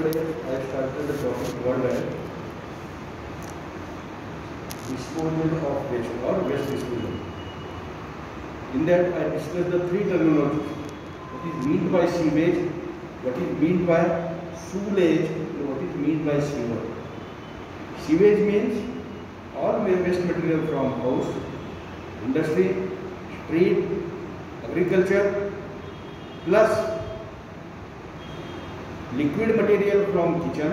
I started the topic called as disposal of waste or waste disposal. In that I discussed the three terminologies. What is meant by sewage, what is meant by sewage, and what is meant by sewer. Sewage means all waste material from house, industry, street, agriculture, plus liquid material from kitchen,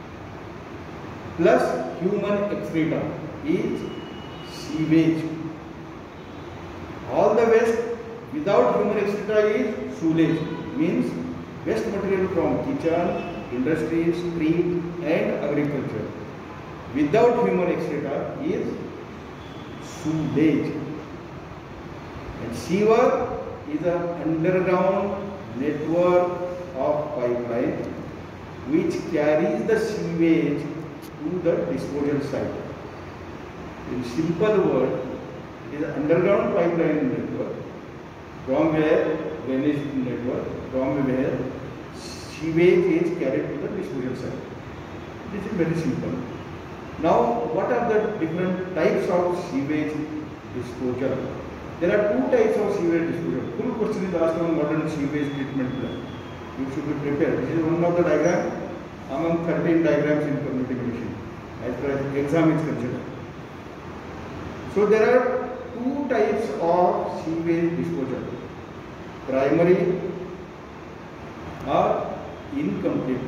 plus human excreta is sewage. All the waste without human excreta is sewage, means waste material from kitchen, industry, street and agriculture. Without human excreta is sewage. And sewer is an underground network of pipeline which carries the sewage to the disposal site. In simple word, it is an underground pipeline network from where drainage network, from where sewage is carried to the disposal site. This is very simple. Now, what are the different types of sewage disposal? There are two types of sewage disposal. Full question is asked on modern sewage treatment plan. You should be prepared. This is one of the diagram among 13 diagrams in community commission as far as exam is concerned. So there are two types of sewage disposal: primary or incomplete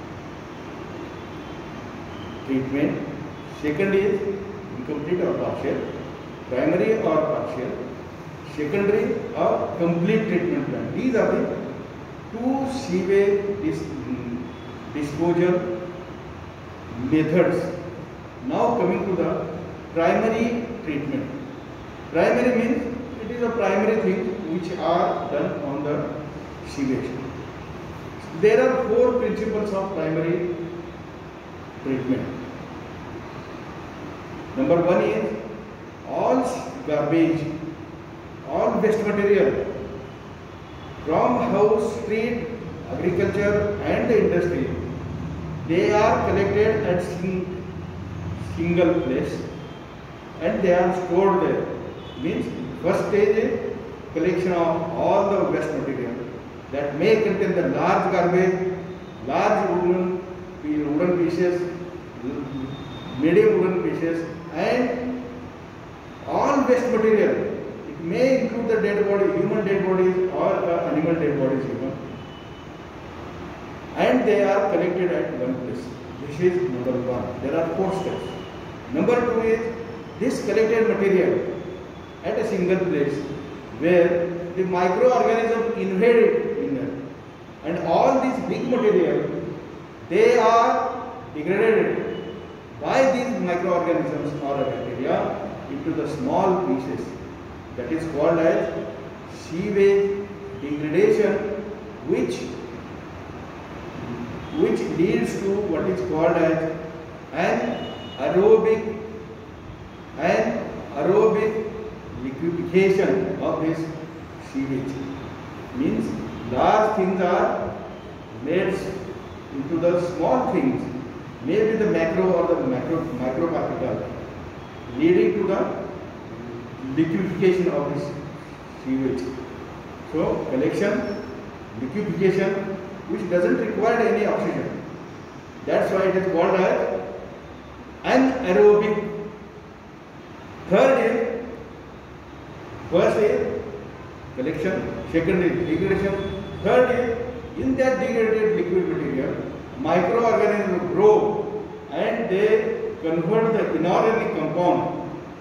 treatment. Second is incomplete or partial. Primary or partial. Secondary or complete treatment plan. These are the two sewage disposal methods. Now coming to the primary treatment. Primary means it is a primary thing which are done on the sewage. There are four principles of primary treatment. Number one is all garbage, all waste material from house, street, agriculture and the industry, they are collected at single place and they are stored there. Means first stage is collection of all the waste material that may contain the large garbage, large wooden pieces, medium wooden pieces and all waste material. It may include the dead body, human dead bodies or animal dead bodies even. And they are collected at one place. This is number one. There are four steps. Number two is this collected material at a single place where the microorganisms invade it in there. And all these big material, they are degraded by these microorganisms or bacteria into the small pieces. That is called as sewage degradation, which leads to what is called as an aerobic liquefaction of this sewage. Means large things are made into the small things, maybe the macro or the micro particle, leading to the liquefaction of this sewage. So collection, liquefaction, which doesn't require any oxygen. That's why it is called as anaerobic. Third is, first is collection, second is degradation, third is in that degraded liquid material, microorganisms grow and they convert the inorganic compound.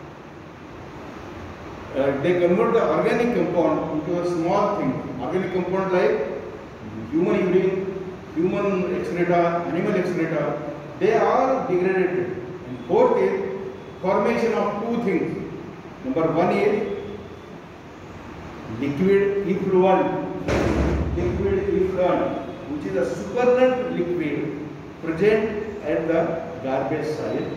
They convert the organic compound into a small thing. Organic compound like human urine, human excreta, animal excreta, they are degraded. And fourth is formation of two things. Number one is liquid effluent, which is a supernatant liquid present at the garbage site.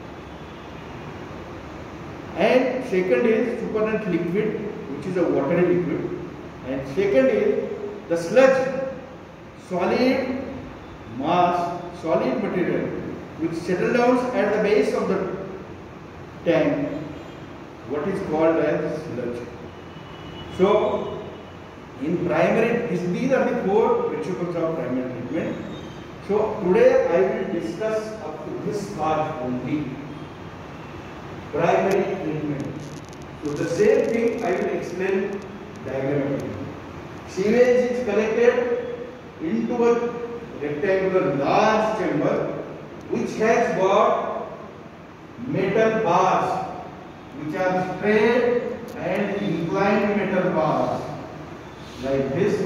And second is supernatant liquid, which is a watery liquid. And second is the sludge, solid mass solid material which settle down at the base of the tank, what is called as sludge. So, in primary, these are the four principles of primary treatment. So, today I will discuss up to this part only, primary treatment. So, the same thing I will explain diagrammatically. Sewage is collected into a rectangular large chamber which has got metal bars which are straight and inclined metal bars like this,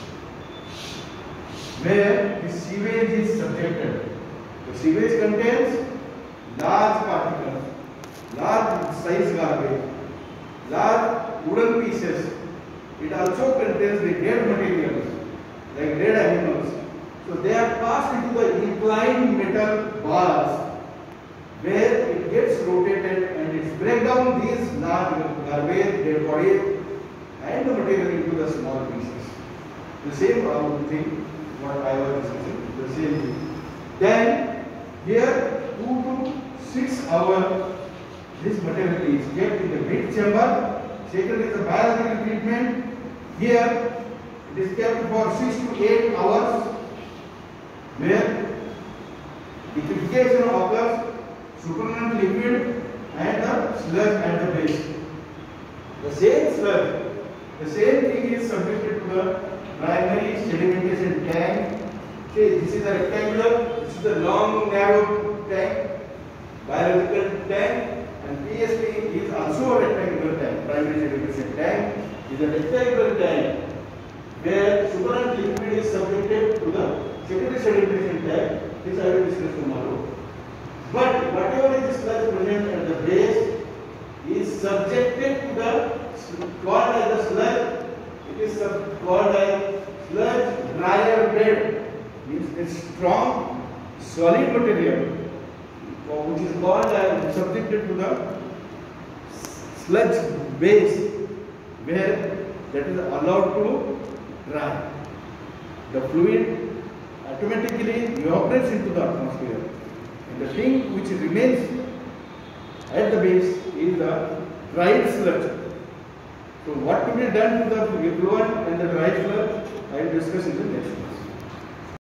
where the sewage is subjected. The sewage contains large particles, large size garbage, large wooden pieces. It also contains the dead materials like dead animals. So they are passed into the inclined metal bars where it gets rotated and it breaks down these large garbage, dead bodies and the material into the small pieces. The same thing what I was discussing, the same thing. Then here 2 to 6 hours this material is kept in the mid chamber. Second is the biological treatment. Here it is kept for 6 to 8 hours where liquefaction occurs, supernatant liquid and the sludge at the base. The same sludge, the same thing is subjected to the primary sedimentation tank. See, this is a rectangular, this is a long narrow tank, biological tank, and PSP is also a rectangular tank. Primary sedimentation tank is a rectangular tank where supernatant liquid is subjected to the secondary sedimentation tank. This I will discuss tomorrow. But whatever is sludge present at the base is subjected to the called as the sludge. It is called as sludge dryer bed. Means a strong solid material which is called as subjected to the sludge base where that is allowed to dry. The fluid automatically evaporates into the atmosphere, and the thing which remains at the base is the dried sludge. So what to be done to the effluent and the dried sludge I will discuss in the next class.